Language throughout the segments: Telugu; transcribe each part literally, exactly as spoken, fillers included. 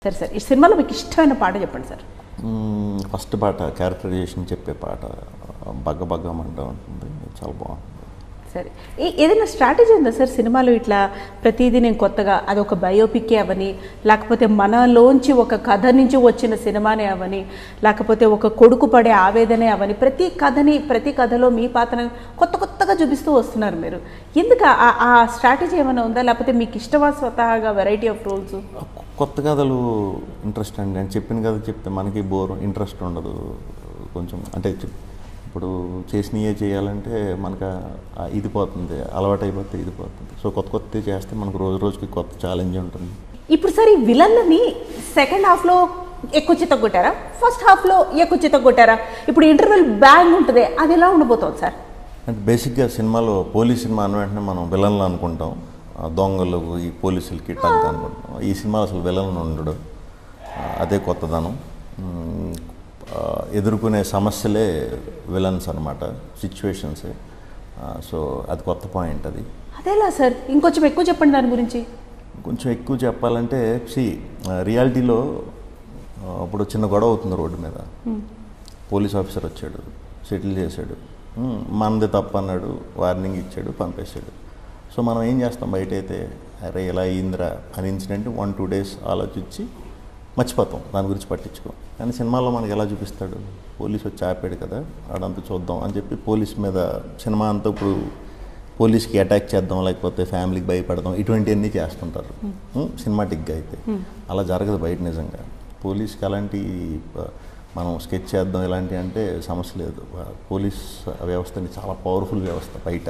సరే సార్, ఈ సినిమాలో మీకు ఇష్టమైన పాట చెప్పండి సార్. ఫస్ట్ పాట క్యారెక్టరైజేషన్ చెప్పే పాట బగ్గ బగ్గమంటూ ఉంటుంది, చాలా బాగుంటుంది. సరే, ఏదైనా స్ట్రాటజీ ఉందా సార్ సినిమాలో? ఇట్లా ప్రతిదీ నేను కొత్తగా అదొక బయోపిక్కే అవని, లేకపోతే మనలోంచి ఒక కథ నుంచి వచ్చిన సినిమానే అవని, లేకపోతే ఒక కొడుకు పడే ఆవేదనే అవని, ప్రతి కథని ప్రతి కథలో మీ పాత్రని కొత్త కొత్తగా చూపిస్తూ వస్తున్నారు మీరు. ఎందుకు ఆ స్ట్రాటజీ ఏమైనా ఉందా, లేకపోతే మీకు ఇష్టమా స్వతహాగా వెరైటీ ఆఫ్ రోల్స్? కొత్త కథలు ఇంట్రెస్ట్ అండి. అని చెప్పిన కథ చెప్తే మనకి బోర్, ఇంట్రెస్ట్ ఉండదు కొంచెం. అంటే ఇప్పుడు చేసినయే చేయాలంటే మనకు ఇది పోతుంది, అలవాటు అయిపోతే ఇది పోతుంది. సో కొత్త కొత్త చేస్తే మనకు రోజు రోజుకి కొత్త ఛాలెంజ్ ఉంటుంది. ఇప్పుడు సార్ ఈ విలన్ని సెకండ్ హాఫ్లో ఎక్కువ చిత్తగొట్టారా, ఫస్ట్ హాఫ్లో ఎక్కువ చిత్తగొట్టారా? ఇప్పుడు ఇంటర్వెల్ బ్యాంగ్ ఉంటుంది, అది ఎలా ఉండిపోతుంది సార్? అంటే బేసిక్గా సినిమాలో పోలీస్ సినిమా అన్న వెంటనే మనం విలన్లు అనుకుంటాం, దొంగలు ఈ పోలీసులకి టంక్ అనుకుంటాం. ఈ సినిమా అసలు విలన్ ఉండడు, అదే కొత్తదనం. ఎదుర్కొనే సమస్యలే విలన్స్ అనమాట, సిచ్యువేషన్సే. సో అది కొత్త పాయింట్. అది అదేలా సార్, ఇంకొంచెం ఎక్కువ చెప్పండి దాని గురించి. కొంచెం ఎక్కువ చెప్పాలంటే సి రియాలిటీలో ఇప్పుడు చిన్న గొడవ అవుతుంది రోడ్డు మీద, పోలీస్ ఆఫీసర్ వచ్చాడు, సెటిల్ చేశాడు, మనది తప్పు అన్నాడు, వార్నింగ్ ఇచ్చాడు, పంపేశాడు. సో మనం ఏం చేస్తాం, బయట అయితే అరే ఇలా అయిందిరా అని ఇన్సిడెంట్ వన్ టూ డేస్ ఆలోచించి మర్చిపోతాం, దాని గురించి పట్టించుకోం. కానీ సినిమాలో మనకి ఎలా చూపిస్తాడు, పోలీస్ వచ్చి ఆపాడు కదా ఆడంతా చూద్దాం అని చెప్పి పోలీస్ మీద సినిమా అంతా ఇప్పుడు పోలీస్కి అటాక్ చేద్దాం, లేకపోతే ఫ్యామిలీకి భయపడదాం, ఇటువంటివన్నీ చేస్తుంటారు సినిమాటిక్గా. అయితే అలా జరగదు బయట. నిజంగా పోలీస్కి అలాంటి మనం స్కెచ్ చేద్దాం ఇలాంటివి అంటే సమస్య లేదు. పోలీస్ వ్యవస్థని చాలా పవర్ఫుల్ వ్యవస్థ బయట,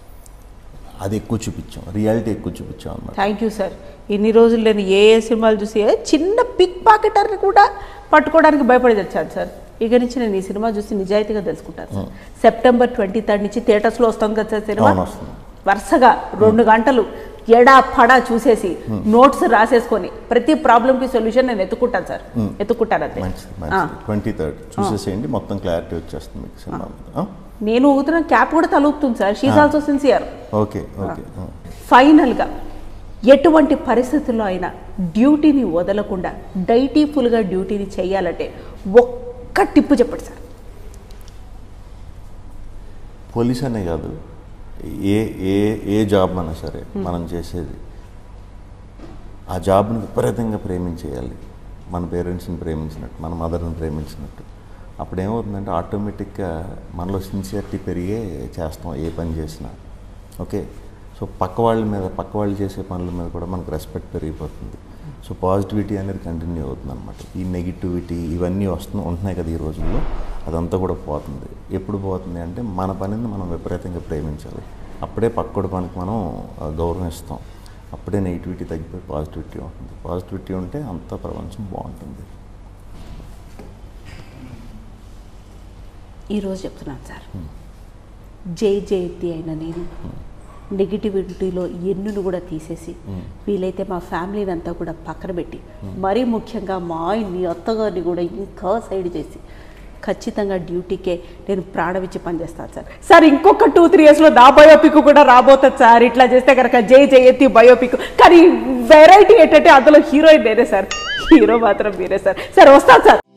అది ఎక్కువ చూపించాం, రియాలిటీ ఎక్కువ చూపించాం అన్నమాట. Thank you sir. ఇన్ని రోజులు నేను ఏ ఏ సినిమాలు చూసి చిన్న పిక్ పాకెటర్ని కూడా పట్టుకోవడానికి భయపడి తెచ్చాను సార్. ఇక నుంచి నేను ఈ సినిమా చూసి నిజాయితీగా తెలుసుకుంటాను సార్. సెప్టెంబర్ ట్వంటీ థర్డ్ నుంచి థియేటర్స్లో వస్తుంది కదా సార్ సినిమా. వరుసగా రెండు గంటలు ఎడా పడా చూసేసి నోట్స్ రాసేసుకొని ప్రతి ప్రాబ్లంకి సొల్యూషన్ నేను ఎత్తుకుంటాను సార్, ఎత్తుకుంటాను అంతే. ట్వంటీ థర్డ్ చూసేసేయండి, మొత్తం క్లారిటీ వచ్చేస్తుంది మీకు సినిమా. నేను ఊగుతున్న క్యాప్ కూడా తలూపుతుంది sir. She also sincere. Okay okay. ఫైనల్గా ఎటువంటి పరిస్థితుల్లో అయినా డ్యూటీని వదలకుండా డైటీఫుల్గా డ్యూటీని చేయాలంటే ఒక్క టిప్పు చెప్పండి సార్. పోలీస్ అనే కాదు, ఏ ఏ ఏ జాబ్ అన్నా సరే మనం చేసేది ఆ జాబ్ని విపరీతంగా ప్రేమించేయాలి. మన పేరెంట్స్ని ప్రేమించినట్టు, మన మదర్ని ప్రేమించినట్టు. అప్పుడు ఏమవుతుందంటే ఆటోమేటిక్గా మనలో సిన్సియరిటీ పెరిగే చేస్తాం ఏ పని చేసినా. ఓకే, సో పక్క వాళ్ళ మీద, పక్క వాళ్ళు చేసే పనుల మీద కూడా మనకు రెస్పెక్ట్ పెరిగిపోతుంది. సో పాజిటివిటీ అనేది కంటిన్యూ అవుతుంది అనమాట. ఈ నెగిటివిటీ ఇవన్నీ వస్తు ఉంటున్నాయి కదా ఈ రోజుల్లో, అదంతా కూడా పోతుంది. ఎప్పుడు పోతుంది అంటే మన పనిని మనం విపరీతంగా ప్రేమించాలి. అప్పుడే పక్కడి పనికి మనం గౌరవిస్తాం. అప్పుడే నెగిటివిటీ తగ్గిపోయి పాజిటివిటీ ఉంటుంది. పాజిటివిటీ ఉంటే అంత ప్రపంచం బాగుంటుంది. ఈరోజు చెప్తున్నాను సార్, జై జయంతి అయిన నేను నెగిటివిటీలో ఎన్నును కూడా తీసేసి వీలైతే మా ఫ్యామిలీని అంతా కూడా పక్కన పెట్టి, మరీ ముఖ్యంగా మా ఆయన్ని అత్తగారిని కూడా ఇంకా సైడ్ చేసి ఖచ్చితంగా డ్యూటీకే నేను ప్రాణమిచ్చి పనిచేస్తాను సార్. సార్ ఇంకొక టూ త్రీ ఇయర్స్లో నా బయోపిక్ కూడా రాబోతుంది సార్. ఇట్లా చేస్తే కనుక జై జయంతి బయోపిక్. కానీ వెరైటీ ఏంటంటే అందులో హీరోయిన్ నేనే సార్, హీరో మాత్రం మీరే సార్. సార్ వస్తాను సార్.